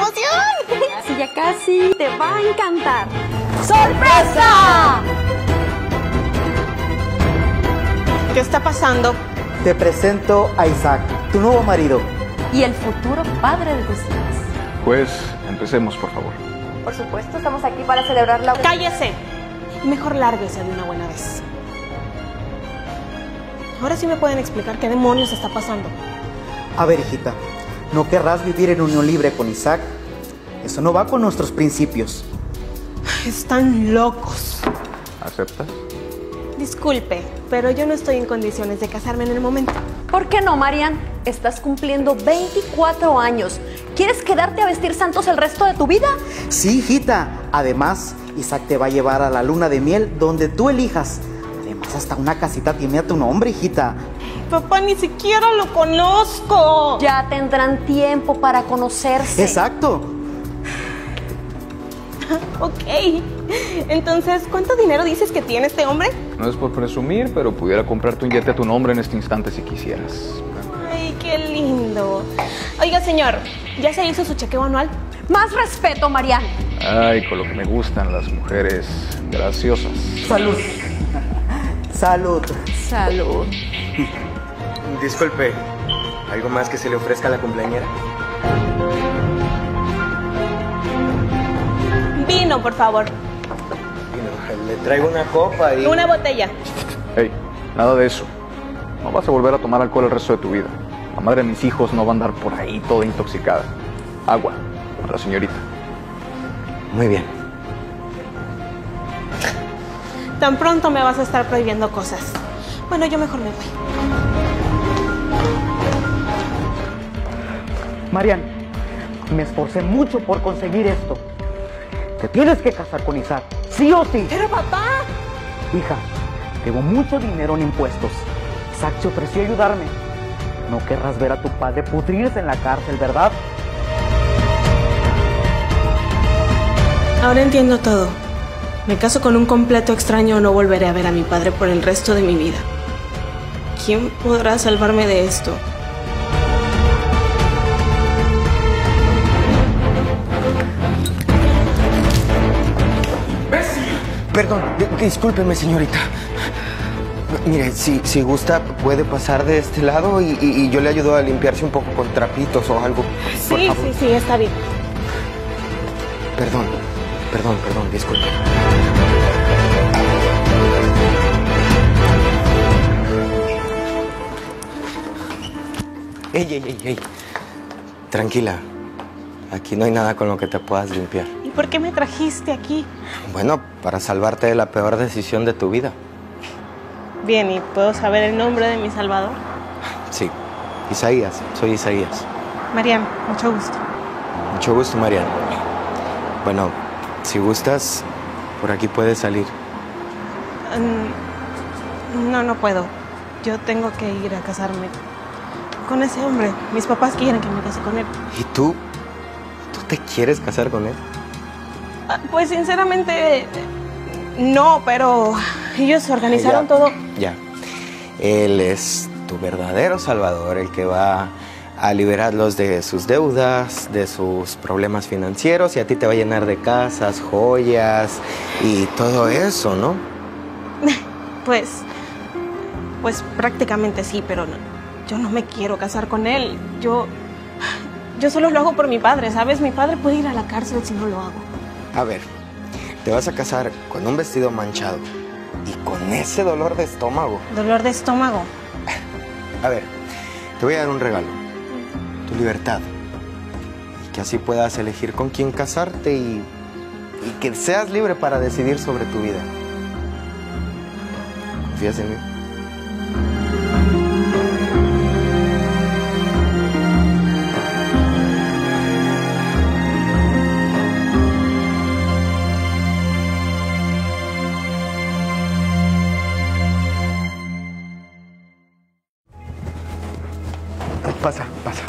emoción! Sí, ya casi. Te va a encantar. ¡Sorpresa! ¿Qué está pasando? Te presento a Isaac, tu nuevo marido. Y el futuro padre de tus hijos. Pues, empecemos, por favor. Por supuesto, estamos aquí para celebrar la... ¡Cállese! Mejor lárguese de una buena vez. Ahora sí me pueden explicar qué demonios está pasando. A ver, hijita, ¿no querrás vivir en unión libre con Isaac? Eso no va con nuestros principios. Están locos. ¿Aceptas? Disculpe, pero yo no estoy en condiciones de casarme en el momento. ¿Por qué no, Marian? Estás cumpliendo 24 años. ¿Quieres quedarte a vestir santos el resto de tu vida? Sí, hijita. Además, Isaac te va a llevar a la luna de miel donde tú elijas. Además, hasta una casita tiene a tu nombre, hijita. Papá, ni siquiera lo conozco. Ya tendrán tiempo para conocerse. Exacto. Ok. Entonces, ¿cuánto dinero dices que tiene este hombre? No es por presumir, pero pudiera comprarte un yate a tu nombre en este instante si quisieras. Ay, qué lindo. Oiga, señor, ¿ya se hizo su chequeo anual? Más respeto, Marian. Ay, con lo que me gustan las mujeres graciosas. Salud. Salud. Salud. Disculpe, ¿algo más que se le ofrezca a la cumpleañera? Vino, por favor. Le traigo una copa y... Una botella. Hey, nada de eso. No vas a volver a tomar alcohol el resto de tu vida. La madre de mis hijos no va a andar por ahí toda intoxicada. Agua, a la señorita. Muy bien. Tan pronto me vas a estar prohibiendo cosas. Bueno, yo mejor me voy. Marian, me esforcé mucho por conseguir esto. Te tienes que casar con Isaac, sí o sí. Pero papá... Hija, debo mucho dinero en impuestos. Isaac se ofreció a ayudarme. No querrás ver a tu padre pudrirse en la cárcel, ¿verdad? Ahora entiendo todo. Me caso con un completo extraño o no volveré a ver a mi padre por el resto de mi vida. ¿Quién podrá salvarme de esto? Perdón, discúlpeme, señorita. Mire, si gusta, puede pasar de este lado y yo le ayudo a limpiarse un poco con trapitos o algo. Por favor. Sí, está bien. Perdón, disculpe. Ey. Tranquila. Aquí no hay nada con lo que te puedas limpiar. ¿Y por qué me trajiste aquí? Bueno, para salvarte de la peor decisión de tu vida. Bien, ¿y puedo saber el nombre de mi salvador? Sí, Isaías. Soy Isaías. Marian, mucho gusto. Mucho gusto, Marian. Bueno, si gustas, por aquí puedes salir. No puedo. Yo tengo que ir a casarme con ese hombre. Mis papás quieren que me case con él. ¿Y tú? ¿Tú te quieres casar con él? Pues sinceramente, no, pero ellos organizaron todo. Ya. Él es tu verdadero salvador, el que va a liberarlos de sus deudas, de sus problemas financieros, y a ti te va a llenar de casas, joyas y todo eso, ¿no? Pues prácticamente sí, pero yo no me quiero casar con él. Yo solo lo hago por mi padre, ¿sabes? Mi padre puede ir a la cárcel si no lo hago. A ver, te vas a casar con un vestido manchado y con ese dolor de estómago. ¿Dolor de estómago? A ver, te voy a dar un regalo. Tu libertad. Y que así puedas elegir con quién casarte y que seas libre para decidir sobre tu vida. ¿Confías en mí? Pasa.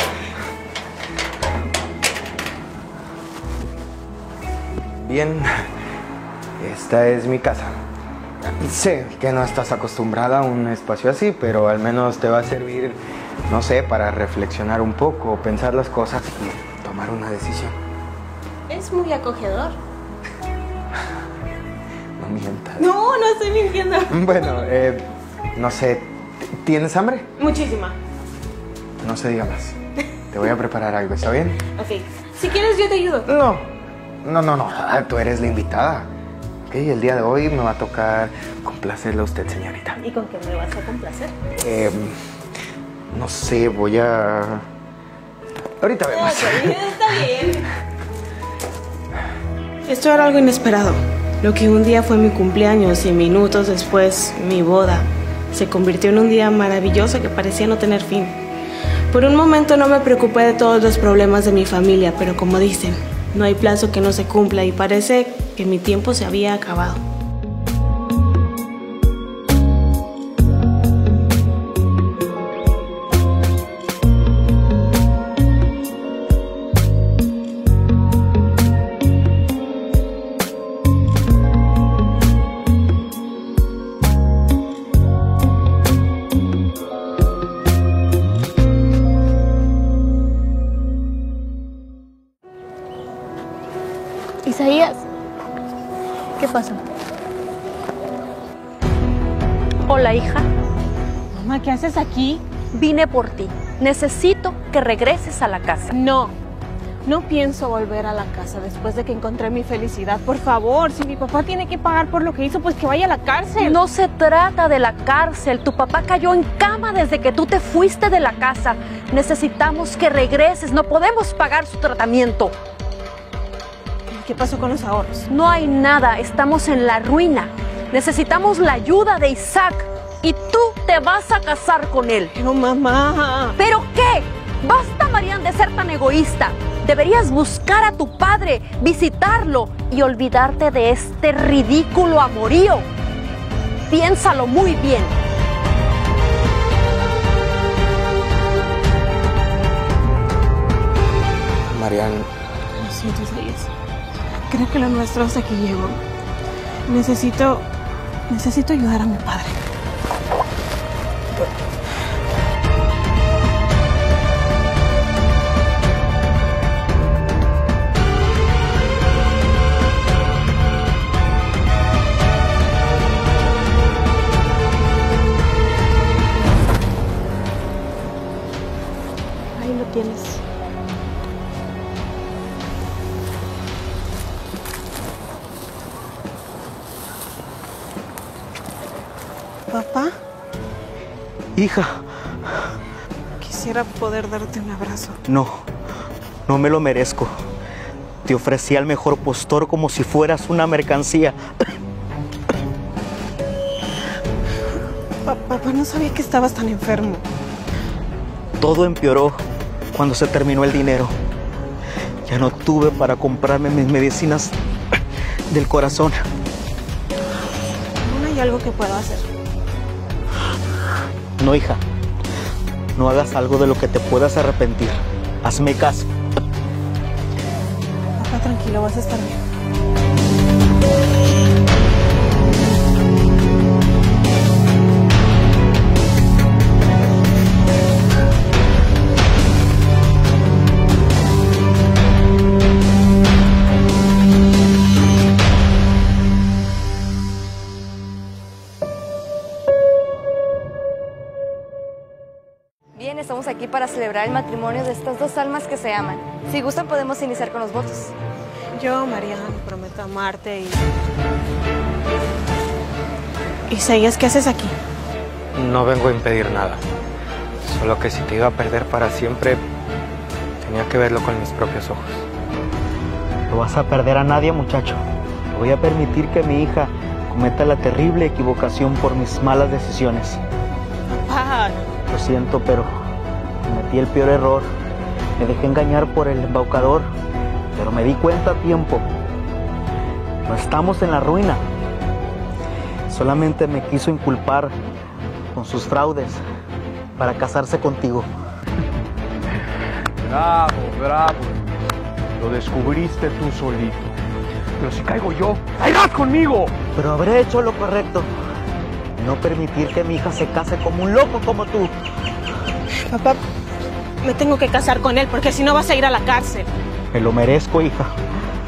Bien, esta es mi casa. Sé que no estás acostumbrada a un espacio así, pero al menos te va a servir, no sé, para reflexionar un poco, pensar las cosas y tomar una decisión. Es muy acogedor. No mientas. No, no estoy mintiendo. Bueno, no sé, ¿tienes hambre? Muchísima. No se diga más. Te voy a preparar algo, ¿está bien? Ok. Si quieres, yo te ayudo. No. Tú eres la invitada. Ok, el día de hoy me va a tocar complacerle a usted, señorita. ¿Y con qué me vas a complacer? No sé, voy a... Ahorita vemos. Está bien. Esto era algo inesperado. Lo que un día fue mi cumpleaños y minutos después mi boda se convirtió en un día maravilloso que parecía no tener fin. Por un momento no me preocupé de todos los problemas de mi familia, pero como dicen, no hay plazo que no se cumpla y parece que mi tiempo se había acabado. Isaías, ¿qué pasa? Hola, hija. Mamá, ¿qué haces aquí? Vine por ti. Necesito que regreses a la casa. No pienso volver a la casa después de que encontré mi felicidad. Por favor, si mi papá tiene que pagar por lo que hizo, pues que vaya a la cárcel. No se trata de la cárcel. Tu papá cayó en cama desde que tú te fuiste de la casa. Necesitamos que regreses. No podemos pagar su tratamiento. ¿Qué pasó con los ahorros? No hay nada. Estamos en la ruina. Necesitamos la ayuda de Isaac. Y tú te vas a casar con él. Pero mamá... ¿Pero qué? Basta, Marian, de ser tan egoísta. Deberías buscar a tu padre, visitarlo y olvidarte de este ridículo amorío. Piénsalo muy bien. Marian, Lo siento, Isaías. Creo que lo nuestro hasta aquí llegó. Necesito ayudar a mi padre. Ahí lo tienes. ¿Papá? Hija, Quisiera poder darte un abrazo. no me lo merezco. Te ofrecí al mejor postor como si fueras una mercancía. Papá, no sabía que estabas tan enfermo. Todo empeoró cuando se terminó el dinero. Ya no tuve para comprarme mis medicinas del corazón. No hay algo que pueda hacer. No, hija, no hagas algo de lo que te puedas arrepentir. Hazme caso. Papá, tranquilo, vas a estar bien. Bien, estamos aquí para celebrar el matrimonio de estas dos almas que se aman. Si gustan, podemos iniciar con los votos. Yo, Mariana, prometo amarte y... Isaías, ¿qué haces aquí? no vengo a impedir nada. Solo que si te iba a perder para siempre, tenía que verlo con mis propios ojos. No vas a perder a nadie, muchacho. No voy a permitir que mi hija cometa la terrible equivocación por mis malas decisiones. Papá. Lo siento, pero cometí el peor error. Me dejé engañar por el embaucador, pero me di cuenta a tiempo. No estamos en la ruina. Solamente me quiso inculpar con sus fraudes para casarse contigo. Bravo, bravo. Lo descubriste tú solito. Pero si caigo yo, ¡caerás conmigo! Pero habré hecho lo correcto. No permitir que mi hija se case como un loco como tú. Papá, me tengo que casar con él porque si no vas a ir a la cárcel. Me lo merezco, hija.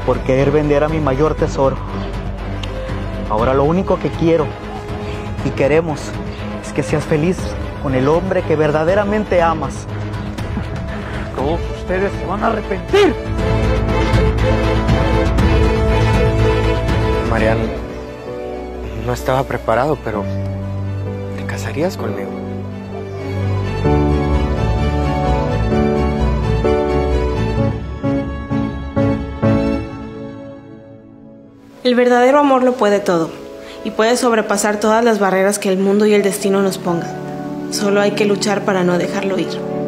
por querer vender a mi mayor tesoro. Ahora lo único que quiero y queremos es que seas feliz con el hombre que verdaderamente amas. Todos ustedes se van a arrepentir. Marian, no estaba preparado, pero ¿te casarías conmigo? El verdadero amor lo puede todo y puede sobrepasar todas las barreras que el mundo y el destino nos pongan. Solo hay que luchar para no dejarlo ir.